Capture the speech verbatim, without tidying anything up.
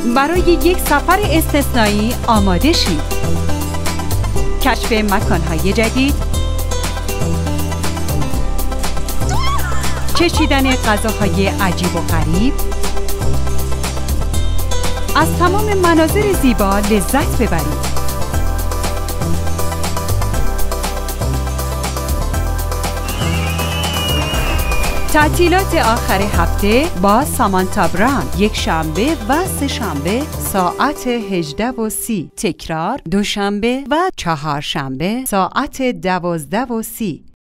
برای یک سفر استثنایی آماده شید. کشف مکان‌های جدید، چشیدن غذاهای عجیب و غریب، از تمام مناظر زیبا لذت ببرید. تعطیلات آخر هفته با سامانتا پرومو، یک شنبه و سه شنبه ساعت هجده و سی، تکرار دوشنبه و چهارشنبه ساعت دوازده و سی.